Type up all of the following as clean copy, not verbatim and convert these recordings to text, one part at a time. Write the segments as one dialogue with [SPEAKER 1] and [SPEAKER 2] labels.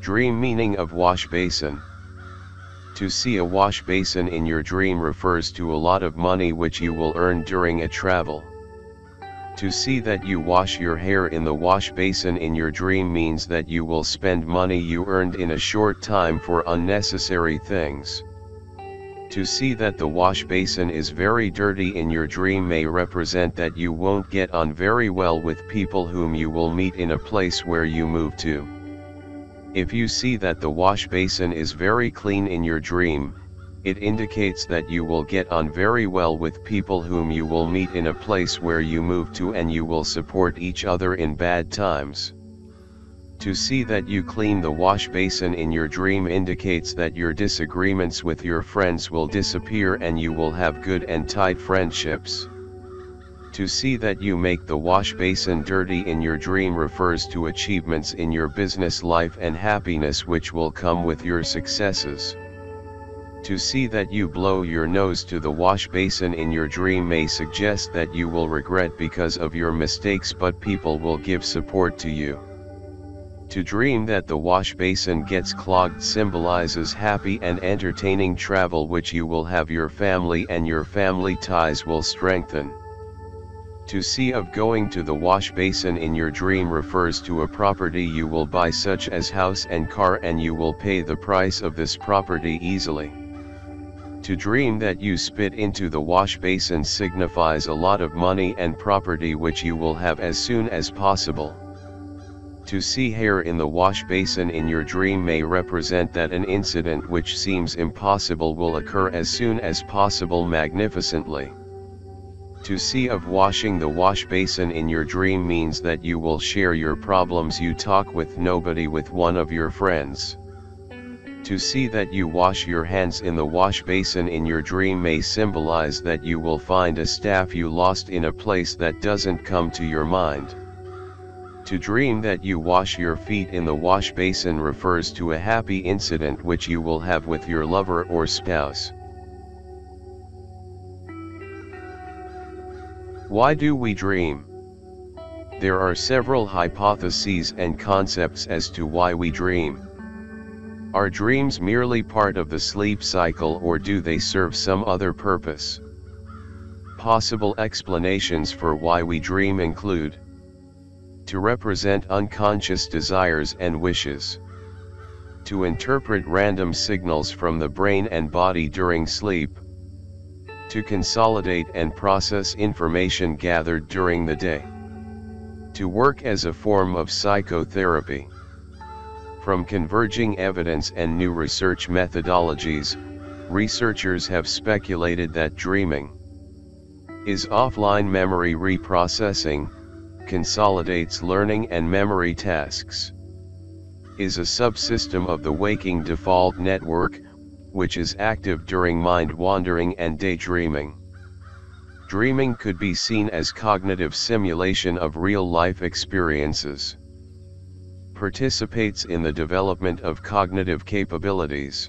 [SPEAKER 1] Dream meaning of washbasin. To see a washbasin in your dream refers to a lot of money which you will earn during a travel. To see that you wash your hair in the washbasin in your dream means that you will spend money you earned in a short time for unnecessary things. To see that the washbasin is very dirty in your dream may represent that you won't get on very well with people whom you will meet in a place where you move to. If you see that the washbasin is very clean in your dream, it indicates that you will get on very well with people whom you will meet in a place where you move to, and you will support each other in bad times. To see that you clean the washbasin in your dream indicates that your disagreements with your friends will disappear and you will have good and tight friendships. To see that you make the washbasin dirty in your dream refers to achievements in your business life and happiness which will come with your successes. To see that you blow your nose to the washbasin in your dream may suggest that you will regret because of your mistakes, but people will give support to you. To dream that the washbasin gets clogged symbolizes happy and entertaining travel which you will have your family, and your family ties will strengthen. To see of going to the washbasin in your dream refers to a property you will buy, such as house and car, and you will pay the price of this property easily. To dream that you spit into the washbasin signifies a lot of money and property which you will have as soon as possible. To see hair in the washbasin in your dream may represent that an incident which seems impossible will occur as soon as possible magnificently. To see of washing the washbasin in your dream means that you will share your problems you talk with nobody with one of your friends. To see that you wash your hands in the washbasin in your dream may symbolize that you will find a staff you lost in a place that doesn't come to your mind. To dream that you wash your feet in the washbasin refers to a happy incident which you will have with your lover or spouse. Why do we dream? There are several hypotheses and concepts as to why we dream. Are dreams merely part of the sleep cycle, or do they serve some other purpose? Possible explanations for why we dream include: to represent unconscious desires and wishes, to interpret random signals from the brain and body during sleep, to consolidate and process information gathered during the day, to work as a form of psychotherapy. From converging evidence and new research methodologies, researchers have speculated that dreaming is offline memory reprocessing, consolidates learning and memory tasks, is a subsystem of the waking default network, which is active during mind wandering and daydreaming. Dreaming could be seen as cognitive simulation of real-life experiences. Participates in the development of cognitive capabilities.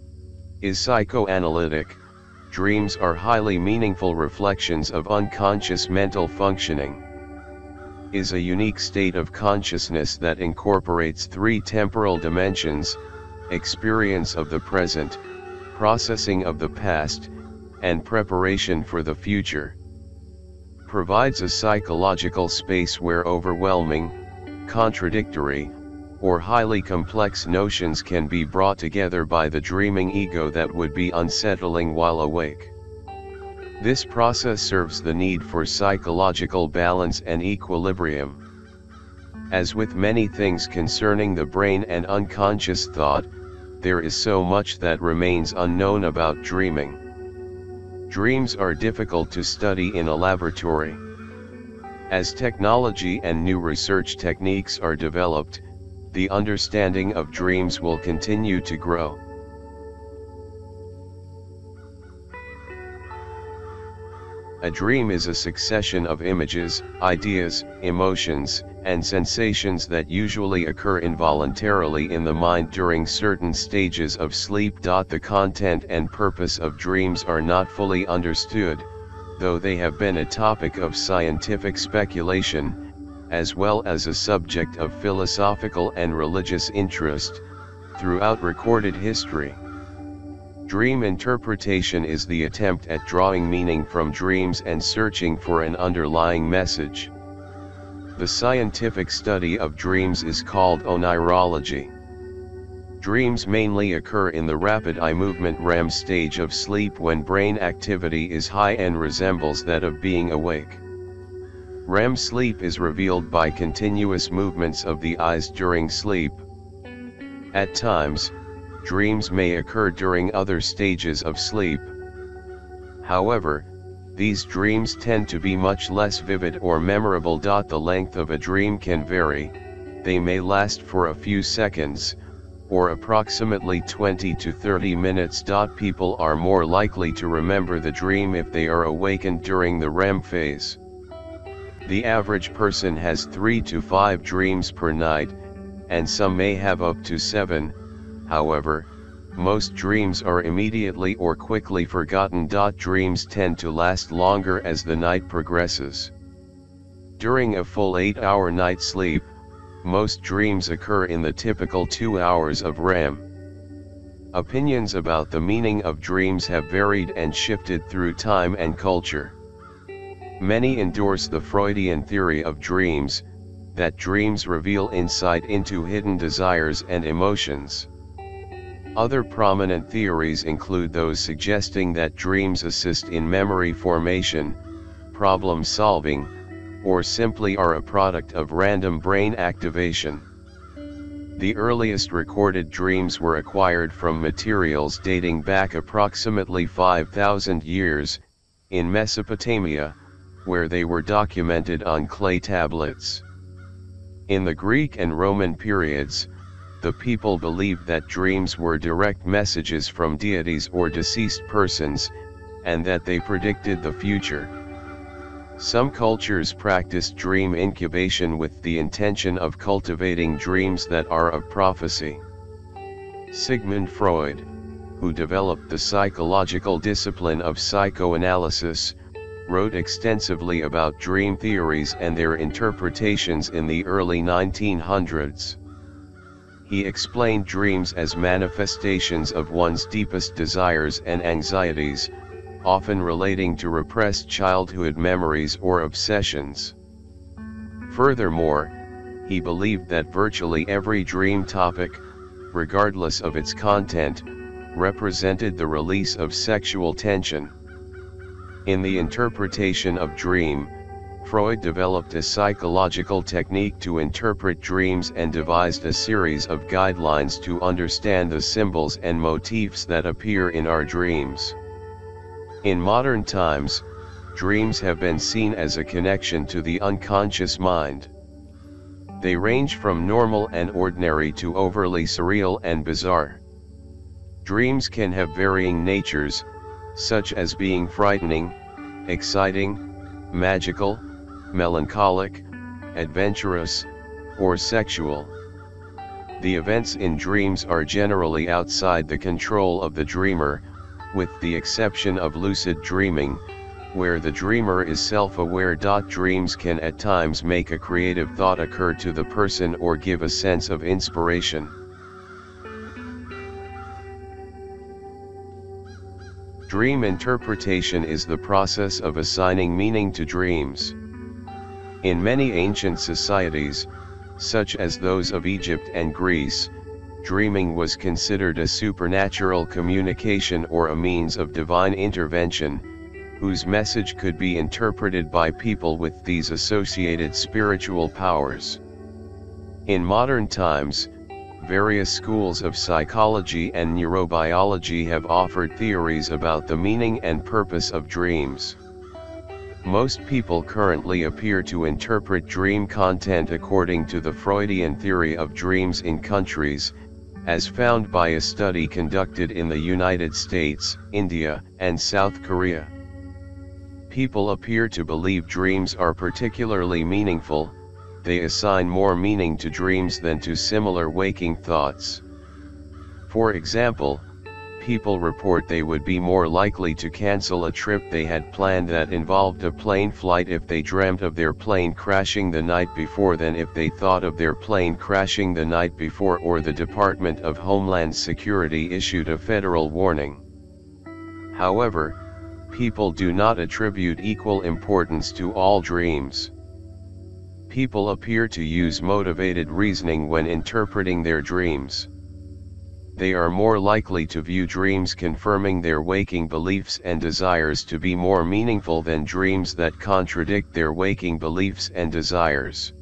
[SPEAKER 1] Is psychoanalytic. Dreams are highly meaningful reflections of unconscious mental functioning. Is a unique state of consciousness that incorporates three temporal dimensions: experience of the present, processing of the past, and preparation for the future. Provides a psychological space where overwhelming, contradictory, or highly complex notions can be brought together by the dreaming ego that would be unsettling while awake. This process serves the need for psychological balance and equilibrium. As with many things concerning the brain and unconscious thought, there is so much that remains unknown about dreaming. Dreams are difficult to study in a laboratory. As technology and new research techniques are developed, the understanding of dreams will continue to grow. A dream is a succession of images, ideas, emotions, and sensations that usually occur involuntarily in the mind during certain stages of sleep. The content and purpose of dreams are not fully understood, though they have been a topic of scientific speculation, as well as a subject of philosophical and religious interest. throughout recorded history. Dream interpretation is the attempt at drawing meaning from dreams and searching for an underlying message. The scientific study of dreams is called onirology. Dreams mainly occur in the rapid eye movement REM stage of sleep when brain activity is high and resembles that of being awake. REM sleep is revealed by continuous movements of the eyes during sleep. At times, dreams may occur during other stages of sleep. However, these dreams tend to be much less vivid or memorable. The length of a dream can vary. They may last for a few seconds, or approximately 20 to 30 minutes. People are more likely to remember the dream if they are awakened during the REM phase. The average person has 3 to 5 dreams per night, and some may have up to 7. However, most dreams are immediately or quickly forgotten. Dreams tend to last longer as the night progresses. During a full 8-hour night sleep, most dreams occur in the typical 2 hours of REM. Opinions about the meaning of dreams have varied and shifted through time and culture. Many endorse the Freudian theory of dreams, that dreams reveal insight into hidden desires and emotions. Other prominent theories include those suggesting that dreams assist in memory formation, problem solving, or simply are a product of random brain activation. The earliest recorded dreams were acquired from materials dating back approximately 5,000 years, in Mesopotamia, where they were documented on clay tablets. In the Greek and Roman periods, the people believed that dreams were direct messages from deities or deceased persons, and that they predicted the future. Some cultures practiced dream incubation with the intention of cultivating dreams that are of prophecy. Sigmund Freud, who developed the psychological discipline of psychoanalysis, wrote extensively about dream theories and their interpretations in the early 1900s. He explained dreams as manifestations of one's deepest desires and anxieties, often relating to repressed childhood memories or obsessions. Furthermore, he believed that virtually every dream topic, regardless of its content, represented the release of sexual tension. In the interpretation of dream, Freud developed a psychological technique to interpret dreams and devised a series of guidelines to understand the symbols and motifs that appear in our dreams. In modern times, dreams have been seen as a connection to the unconscious mind. They range from normal and ordinary to overly surreal and bizarre. Dreams can have varying natures, such as being frightening, exciting, magical, melancholic, adventurous, or sexual. The events in dreams are generally outside the control of the dreamer, with the exception of lucid dreaming, where the dreamer is self-aware. Dreams can at times make a creative thought occur to the person or give a sense of inspiration. Dream interpretation is the process of assigning meaning to dreams. In many ancient societies, such as those of Egypt and Greece, dreaming was considered a supernatural communication or a means of divine intervention, whose message could be interpreted by people with these associated spiritual powers. In modern times, various schools of psychology and neurobiology have offered theories about the meaning and purpose of dreams. Most people currently appear to interpret dream content according to the Freudian theory of dreams in countries, as found by a study conducted in the United States, India, and South Korea. People appear to believe dreams are particularly meaningful. They assign more meaning to dreams than to similar waking thoughts. For example, people report they would be more likely to cancel a trip they had planned that involved a plane flight if they dreamt of their plane crashing the night before than if they thought of their plane crashing the night before, or the Department of Homeland Security issued a federal warning. However, people do not attribute equal importance to all dreams. People appear to use motivated reasoning when interpreting their dreams. They are more likely to view dreams confirming their waking beliefs and desires to be more meaningful than dreams that contradict their waking beliefs and desires.